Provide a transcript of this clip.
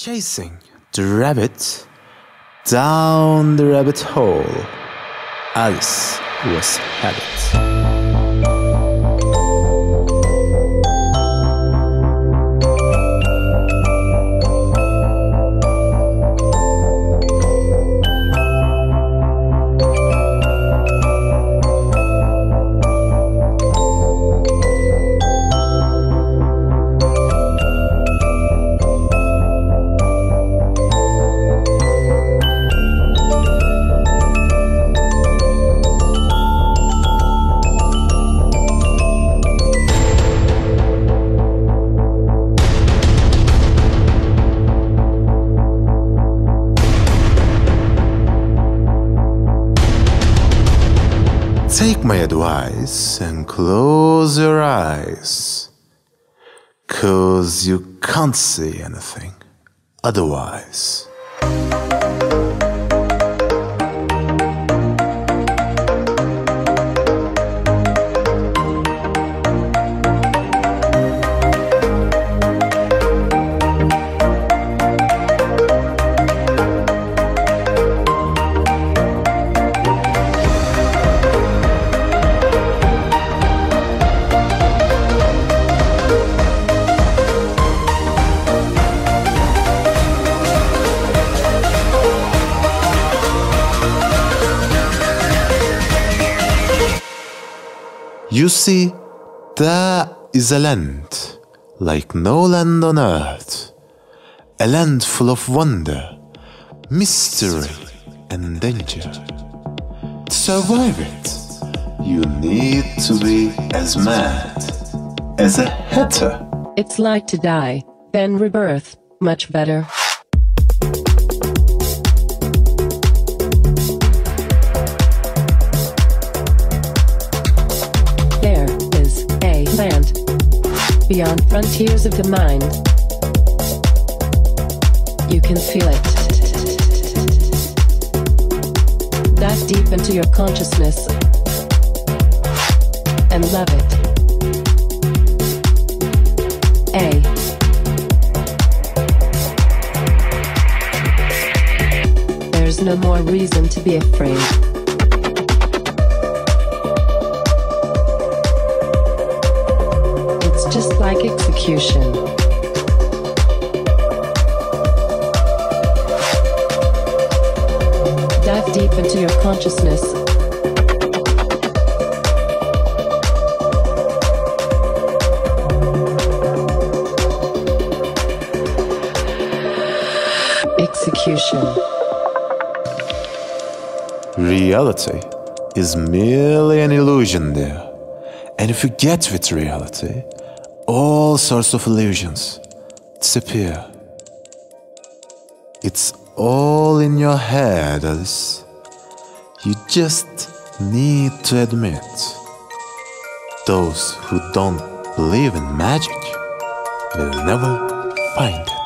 Chasing the rabbit down the rabbit hole. Alice was habit. Take my advice and close your eyes, 'cause you can't see anything otherwise. You see, there is a land like no land on earth, a land full of wonder, mystery and danger. To survive it, you need to be as mad as a hatter. It's like to die, then rebirth, much better. Land beyond frontiers of the mind. You can feel it. Dive deep into your consciousness and love it. There's no more reason to be afraid. Just like execution. Dive deep into your consciousness. Execution. Reality is merely an illusion there. And if you get with reality, all sorts of illusions disappear. It's all in your head, Alice. You just need to admit. Those who don't believe in magic will never find it.